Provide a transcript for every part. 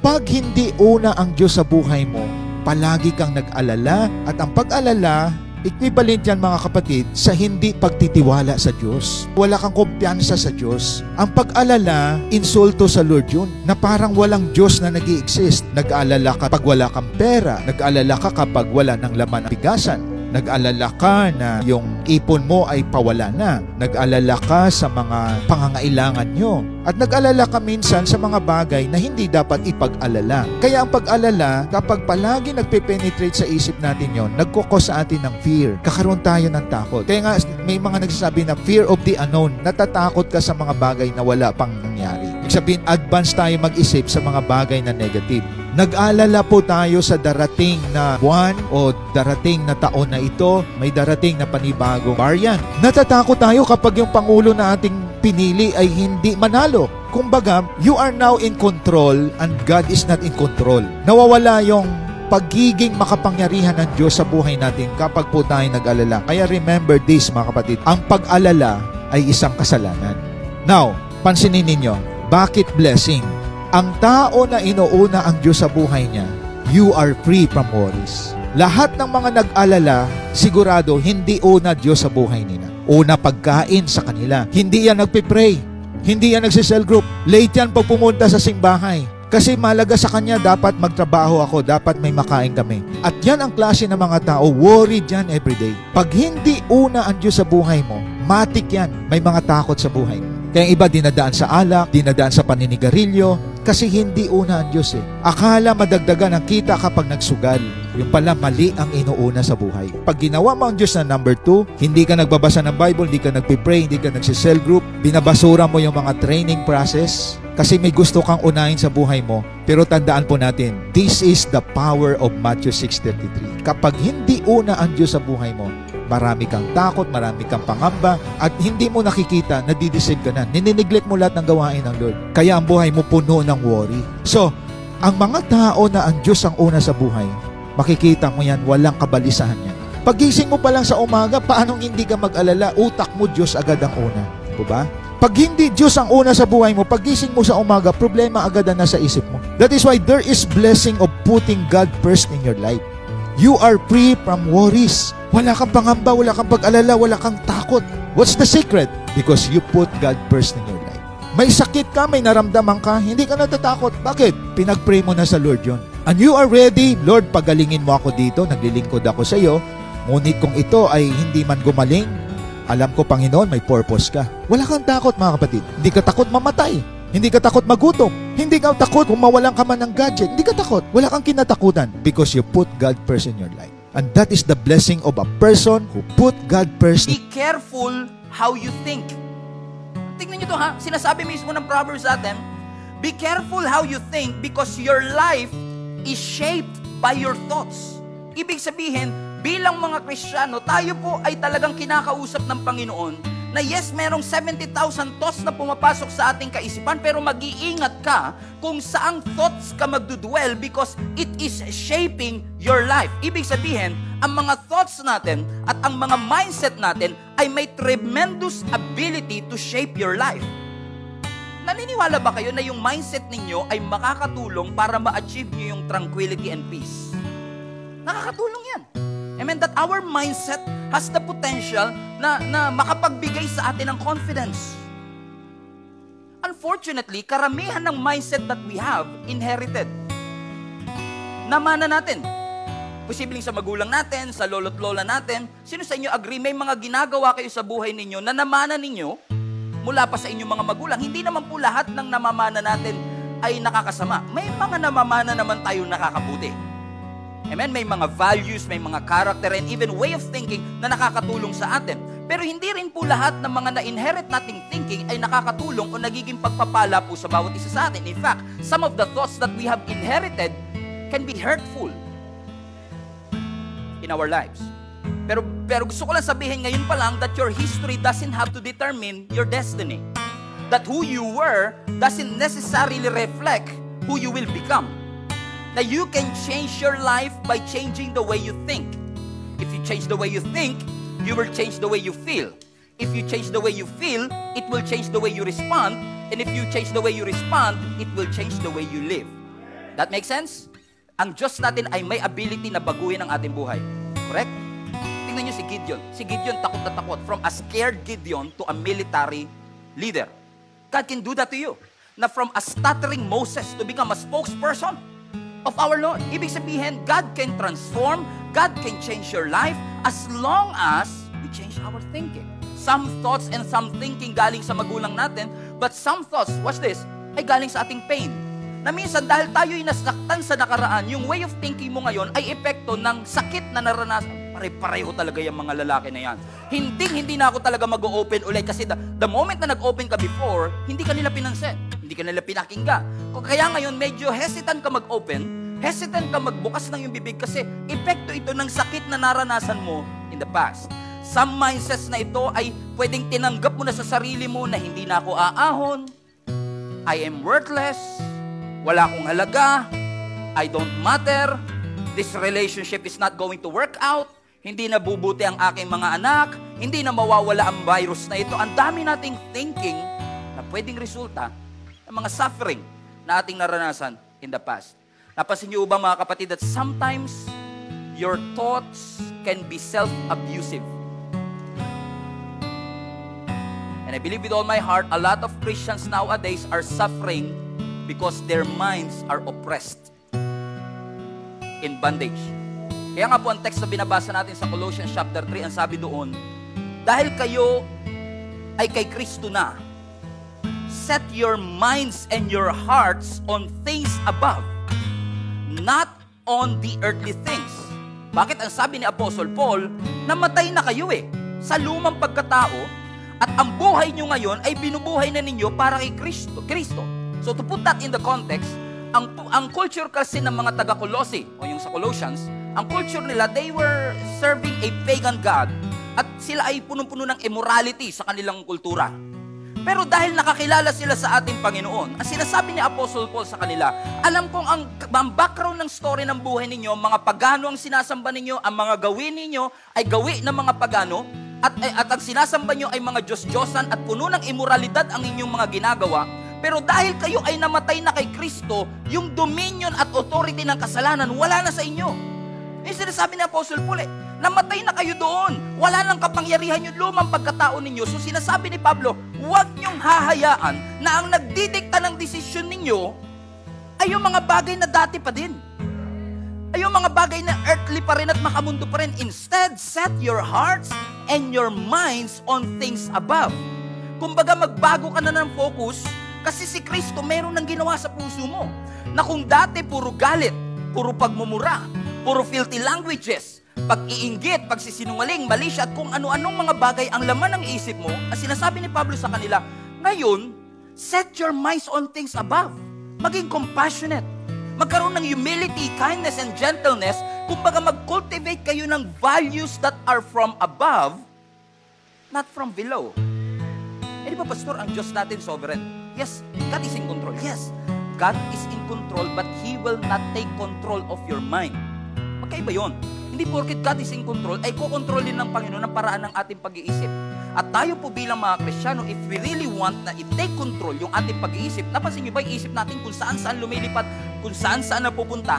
Pag hindi una ang Diyos sa buhay mo, palagi kang nag-alala, at ang pag-alala, equivalent yan mga kapatid sa hindi pagtitiwala sa Diyos. Wala kang kumpiyansa sa Diyos. Ang pag-alala, insulto sa Lord yun, na parang walang Diyos na nag-i-exist. Nag-alala ka kapag wala kang pera. Nag-alala ka kapag wala ng laman ang bigasan. Nag-alala ka na yung ipon mo ay pawala na. Nag-alala ka sa mga pangangailangan nyo. At nag-alala ka minsan sa mga bagay na hindi dapat ipag-alala. Kaya ang pag-alala, kapag palagi nagpe-penetrate sa isip natin yon, nagkukos sa atin ng fear. Kakaroon tayo ng takot. Kaya nga may mga nagsasabi na fear of the unknown. Natatakot ka sa mga bagay na wala pang nangyari. Ibig sabihin, advance tayo mag-isip sa mga bagay na negative. Nag-alala po tayo sa darating na buwan o darating na taon na ito, may darating na panibagong variant. Natatakot tayo kapag yung Pangulo na ating pinili ay hindi manalo. Kumbaga, you are now in control and God is not in control. Nawawala yung pagiging makapangyarihan ng Diyos sa buhay natin kapag po tayo nag-alala. Kaya remember this mga kapatid, ang pag-alala ay isang kasalanan. Now, pansinin ninyo, bakit blessing? Ang tao na inuuna ang Diyos sa buhay niya, you are free from worries. Lahat ng mga nag-alala, sigurado, hindi una Diyos sa buhay nila. Una pagkain sa kanila. Hindi yan nagpipray. Hindi yan nagsisell group. Late yan pag pumunta sa simbahay. Kasi malaga sa kanya, dapat magtrabaho ako, dapat may makain kami. At yan ang klase ng mga tao, worried yan everyday. Pag hindi una ang Diyos sa buhay mo, matik yan, may mga takot sa buhay. Kaya iba dinadaan sa alak, dinadaan sa paninigarilyo, kasi hindi una ang Diyos eh. Akala madagdagan ang kita kapag nagsugal. Yung pala mali ang inuuna sa buhay. Pag ginawa mo ang Diyos na number 2, hindi ka nagbabasa ng Bible, hindi ka nagpipray, hindi ka nagsisell group, binabasura mo yung mga training process, kasi may gusto kang unahin sa buhay mo. Pero tandaan po natin, this is the power of Matthew 6:33. Kapag hindi una ang Diyos sa buhay mo, marami kang takot, marami kang pangamba, at hindi mo nakikita, nadideceive ka na. Ninineglect mo lahat ng gawain ng Lord. Kaya ang buhay mo puno ng worry. So, ang mga tao na ang Diyos ang una sa buhay, makikita mo yan, walang kabalisahan yan. Pagising mo pa lang sa umaga, paanong hindi ka mag-alala? Utak mo, Diyos agad ang una. Diba? Pag hindi Diyos ang una sa buhay mo, pagising mo sa umaga, problema agad na nasa isip mo. That is why there is blessing of putting God first in your life. You are free from worries. Wala kang pangamba, wala kang pag-alala, wala kang takot. What's the secret? Because you put God first in your life. May sakit ka, may naramdaman ka, hindi ka natatakot. Bakit? Pinag-pray mo na sa Lord yun. And you are ready, Lord, pagalingin mo ako dito, naglilingkod ako sa iyo. Ngunit kung ito ay hindi man gumaling, alam ko, Panginoon, may purpose ka. Wala kang takot, mga kapatid. Hindi ka takot mamatay. Hindi ka takot magutom. Hindi ka takot kung mawalan ka man ng gadget. Hindi ka takot. Wala kang kinatakutan because you put God first in your life. And that is the blessing of a person who put God first. Be careful how you think. Tingnan nyo to ha. Sinasabi mismo ng Proverbs sa atin, be careful how you think because your life is shaped by your thoughts. Ibig sabihin, bilang mga Kristiyano, tayo po ay talagang kinakausap ng Panginoon na yes, merong 70,000 thoughts na pumapasok sa ating kaisipan, pero mag-iingat ka kung saang thoughts ka magdudwell because it is shaping your life. Ibig sabihin, ang mga thoughts natin at ang mga mindset natin ay may tremendous ability to shape your life. Naniniwala ba kayo na yung mindset ninyo ay makakatulong para ma-achieve nyo yung tranquility and peace? Nakakatulong yan. Amen, that our mindset has the potential na makapagbigay sa atin ng confidence. Unfortunately, karamihan ng mindset that we have inherited. Namana natin. Posibleng sa magulang natin, sa lolo't lola natin. Sino sa inyo agree, may mga ginagawa kayo sa buhay ninyo na namana ninyo mula pa sa inyong mga magulang. Hindi naman po lahat ng namamana natin ay nakakasama. May mga namamana naman tayo nakakabuti. Amen? May mga values, may mga character, and even way of thinking na nakakatulong sa atin. Pero hindi rin po lahat ng mga na-inherit nating thinking ay nakakatulong o nagiging pagpapala po sa bawat isa sa atin. In fact, some of the thoughts that we have inherited can be hurtful in our lives. Pero gusto ko lang sabihin ngayon pa lang that your history doesn't have to determine your destiny. That who you were doesn't necessarily reflect who you will become. Now, you can change your life by changing the way you think. If you change the way you think, you will change the way you feel. If you change the way you feel, it will change the way you respond. And if you change the way you respond, it will change the way you live. That makes sense? Ang Diyos natin ay may ability na baguhin ang ating buhay. Correct? Tingnan niyo si Gideon. Si Gideon takot na takot. From a scared Gideon to a military leader. God can do that to you. Na from a stuttering Moses to become a spokesperson of our Lord. Ibig sabihin, God can transform, God can change your life as long as we change our thinking. Some thoughts and some thinking galing sa magulang natin, but some thoughts, watch this, ay galing sa ating pain. Na minsan dahil tayo'y nasaktan sa nakaraan, yung way of thinking mo ngayon ay epekto ng sakit na naranasan. Pare-pareho talaga yung mga lalaki na yan. Hindi na ako talaga mag-open ulit kasi the moment na nag-open ka before, hindi ka nila pinansin. Hindi ka nila pinakinggan. Kaya ngayon, medyo hesitant ka mag-open, hesitant ka magbukas ng yung bibig kasi epekto ito ng sakit na naranasan mo in the past. Some mindsets na ito ay pwedeng tinanggap mo na sa sarili mo na hindi na ako aahon, I am worthless, wala akong halaga, I don't matter, this relationship is not going to work out, hindi na bubuti ang aking mga anak, hindi na mawawala ang virus na ito. Ang dami nating thinking na pwedeng resulta ng mga suffering na ating naranasan in the past. Napansin niyo ba mga kapatid that sometimes your thoughts can be self-abusive? And I believe with all my heart, a lot of Christians nowadays are suffering because their minds are oppressed, in bondage. Kaya nga po ang text na binabasa natin sa Colossians chapter 3, ang sabi doon, dahil kayo ay kay Kristo na, set your minds and your hearts on things above, not on the earthly things. Bakit ang sabi ni Apostle Paul, namatay na kayo sa lumang pagkatao, at ang buhay nyo ngayon ay binubuhay na ninyo para kay Kristo. So to put that in the context, ang culture kasi ng mga taga-Colossae, o yung sa Colossians, ang culture nila, they were serving a pagan God. At sila ay punong-puno ng immorality sa kanilang kultura. Pero dahil nakakilala sila sa ating Panginoon, ang sinasabi ni Apostle Paul sa kanila, alam kong ang background ng story ng buhay ninyo, mga pagano ang sinasamba ninyo, ang mga gawin ninyo ay gawi ng mga pagano, at ang sinasamba nyo ay mga Diyos-Diyosan at puno ng immoralidad ang inyong mga ginagawa. Pero dahil kayo ay namatay na kay Kristo, yung dominion at authority ng kasalanan wala na sa inyo. Yung sinasabi ni Apostle Paul, namatay na kayo doon. Wala nang kapangyarihan yung lumang pagkatao ninyo. So sinasabi ni Pablo, huwag nyong hahayaan na ang nagdidikta ng desisyon ninyo ay yung mga bagay na dati pa din. Ay yung mga bagay na earthly pa rin at makamundo pa rin. Instead, set your hearts and your minds on things above. Kumbaga magbago ka na ng focus kasi si Kristo meron ng ginawa sa puso mo. Na kung dati puro galit, puro pagmumura, puro filthy languages, pag-iinggit, pagsisinungaling, mali siya at kung ano-anong mga bagay ang laman ng isip mo, ang sinasabi ni Pablo sa kanila, ngayon, set your minds on things above. Maging compassionate. Magkaroon ng humility, kindness, and gentleness. Kumbaga mag-cultivate kayo ng values that are from above, not from below. Eh di ba, Pastor, ang Diyos natin sovereign? Yes, God is in control. Yes, God is in control, but He will not take control of your mind. Magkaiba yun. Hindi porket God is in control, ay kukontrolin ng Panginoon ang paraan ng ating pag-iisip. At tayo po bilang mga Kristiyano, if we really want na i-take control yung ating pag-iisip, napansin nyo ba yung isip natin kung saan-saan lumilipat, kung saan-saan na pupunta?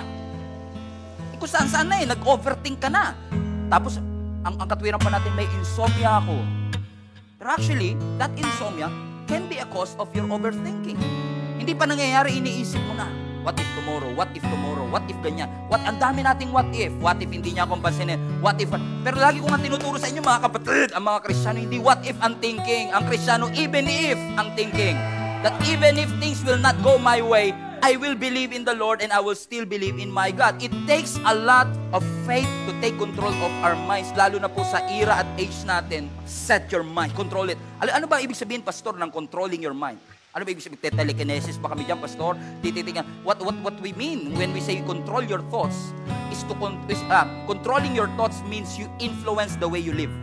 Kung saan-saan na nag-overthink ka na. Tapos, ang katwiran pa natin, may insomnia ako. Pero actually, that insomnia can be a cause of your overthinking. Hindi pa nangyayari, iniisip mo na. What if tomorrow? What if tomorrow? What if ganyan? Ang dami nating what if. What if hindi niya akong pansinin? What if? Pero lagi ko nga tinuturo sa inyo mga kapatid, ang mga Kristiyano, hindi what if ang thinking. Ang Kristiyano, even if ang thinking. That even if things will not go my way, I will believe in the Lord and I will still believe in my God. It takes a lot of faith to take control of our minds, lalo na po sa era at age natin. Set your mind, control it. Ano ba ibig sabihin, Pastor, ng controlling your mind? Ano ba ibig sabihin? Telekinesis ba kami dyan, Pastor? Tititingnan. What we mean when we say control your thoughts is to controlling your thoughts means you influence the way you live.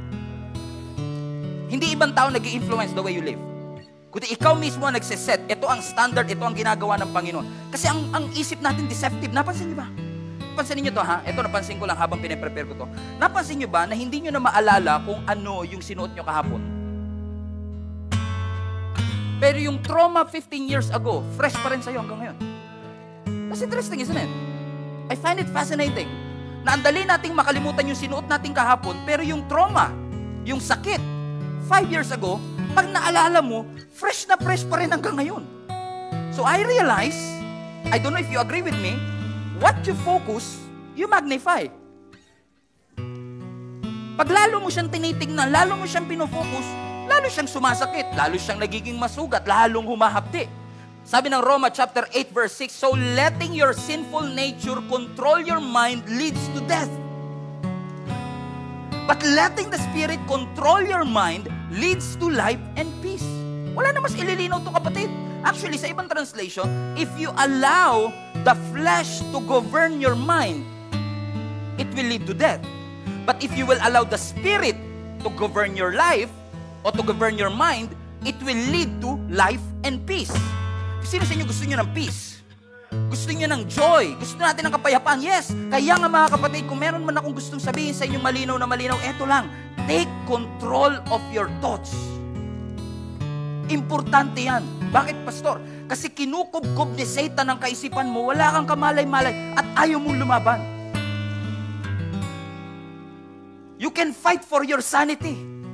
Hindi ibang tao nag-i-influence the way you live. Kundi ikaw mismo ang nagsiset. Ito ang standard, ito ang ginagawa ng Panginoon. Kasi ang isip natin deceptive. Napansin niyo ba? Napansin niyo to, ha? Ito napansin ko lang habang pinaprepare ko to. Napansin niyo ba na hindi niyo na maalala kung ano yung sinuot niyo kahapon? Pero yung trauma 15 years ago, fresh pa rin sa'yo hanggang ngayon. That's interesting, isn't it? I find it fascinating na ang dali nating makalimutan yung sinuot nating kahapon, pero yung trauma, yung sakit, 5 years ago, pag naalala mo, fresh na fresh pa rin hanggang ngayon. So I realize, I don't know if you agree with me, what you focus, you magnify. Pag lalo mo siyang tinitingnan, lalo mo siyang pinofocus, lalo siyang sumasakit, lalo siyang nagiging masugat, lalong humahapdi. Sabi ng Roma chapter 8 verse 6, so letting your sinful nature control your mind leads to death. But letting the Spirit control your mind leads to life and peace. Wala na mas ililinaw to, kapatid. Actually, sa ibang translation, if you allow the flesh to govern your mind, it will lead to death. But if you will allow the Spirit to govern your life or to govern your mind, it will lead to life and peace. Sino sa inyo gusto niyo ng peace? Gusto niyo ng joy? Gusto natin ng kapayapaan? Yes! Kaya nga mga kapatid, kung meron man akong gustong sabihin sa inyo malinaw na malinaw, eto lang, take control of your thoughts. Importante yan. Bakit, pastor? Kasi kinukubkob ni Satan ang kaisipan mo, wala kang kamalay-malay, at ayaw mong lumaban. You can fight for your sanity.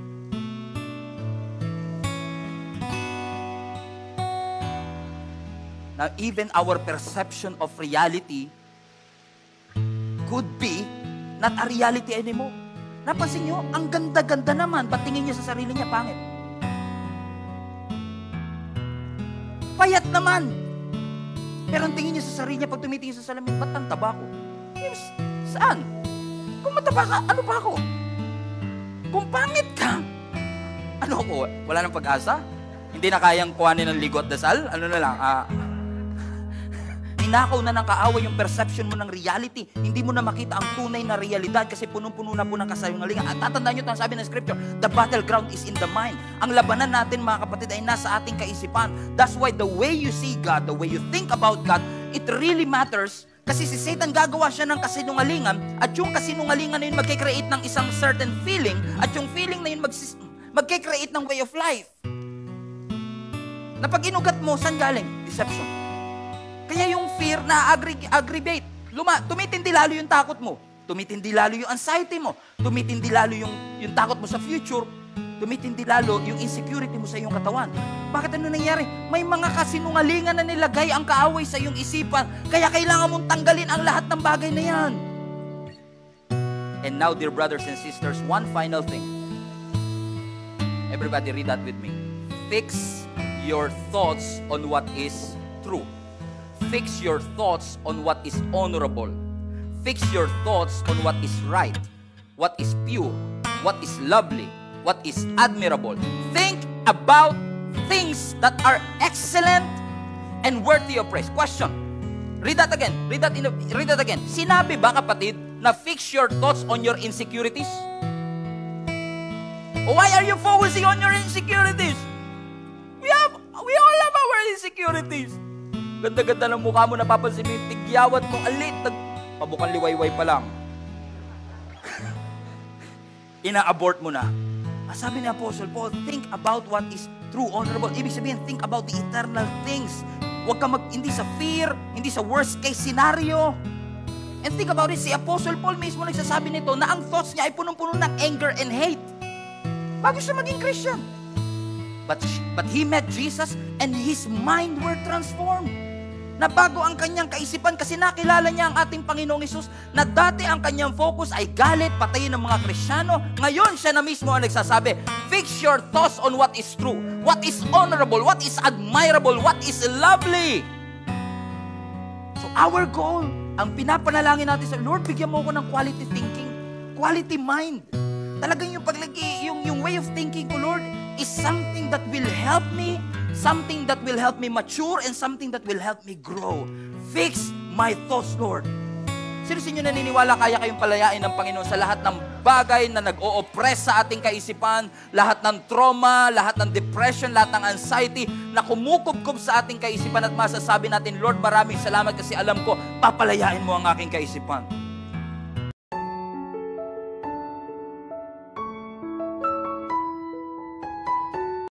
Now, even our perception of reality could be not a reality anymore. Napansin nyo, ang ganda-ganda naman, ba't tingin niya sa sarili niya pangit? Payat naman. Pero ang tingin niya sa sarili niya, pag tumitingin sa salamin, ba't ang taba ko? Yes, saan? Kung mataba ka, ano ba ako? Kung pangit ka, ano ako? Wala nang pag-asa? Hindi na kayang kuhanin ng ligo at dasal? Ano na lang, Ninakaw na ng kaaway yung perception mo ng reality. Hindi mo na makita ang tunay na realidad kasi punong-puno na po ng kasinungalingan. At tatandaan nyo ito ang sabi ng scripture, the battleground is in the mind. Ang labanan natin, mga kapatid, ay nasa ating kaisipan. That's why the way you see God, the way you think about God, it really matters. Kasi si Satan gagawa siya ng kasinungalingan at yung kasinungalingan na yun magkikreate ng isang certain feeling at yung feeling na yun magkikreate ng way of life. Na pag inugat mo, saan galing? Deception. Kaya yung fear na aggravate. Tumitindi lalo yung takot mo. Tumitindi lalo yung anxiety mo. Tumitindi lalo yung takot mo sa future. Tumitindi lalo yung insecurity mo sa iyong katawan. Bakit ano nangyari? May mga kasinungalingan na nilagay ang kaaway sa iyong isipan. Kaya kailangan mong tanggalin ang lahat ng bagay na yan. And now, dear brothers and sisters, one final thing. Everybody read that with me. Fix your thoughts on what is true. Fix your thoughts on what is honorable. Fix your thoughts on what is right, what is pure, what is lovely, what is admirable. Think about things that are excellent and worthy of praise. Question. Read that again. Read that again. Sinabi ba, kapatid, na fix your thoughts on your insecurities? Why are you focusing on your insecurities? We all have our insecurities. Ganda-ganda ng mukha mo, napapansin mo yung tigyawat mo, alit, pabukang liwayway pa lang. Ina-abort mo na. Sabi ni Apostle Paul, think about what is true, honorable. Ibig sabihin, think about the eternal things. Huwag ka hindi sa fear, hindi sa worst case scenario. And think about it, si Apostle Paul mismo nagsasabi nito na ang thoughts niya ay punong-puno ng anger and hate. Bago siya maging Christian. But he met Jesus and his mind were transformed. Nabago ang kanyang kaisipan kasi nakilala niya ang ating Panginoong Hesus na dati ang kanyang focus ay galit, patayin ng mga Kristiyano. Ngayon siya na mismo ang nagsasabi, fix your thoughts on what is true, what is honorable, what is admirable, what is lovely. So our goal, ang pinapanalangin natin sa Lord, bigyan mo ko ng quality thinking, quality mind. Talagang yung paglagi, yung way of thinking ko, Lord, is something that will help me, something that will help me mature, and something that will help me grow. Fix my thoughts, Lord. Sino sa inyo naniniwala kaya kayong palayain ng Panginoon sa lahat ng bagay na nag-o-oppress sa ating kaisipan, lahat ng trauma, lahat ng depression, lahat ng anxiety na kumukubkob sa ating kaisipan at masasabi natin, Lord, maraming salamat kasi alam ko, papalayain mo ang aking kaisipan.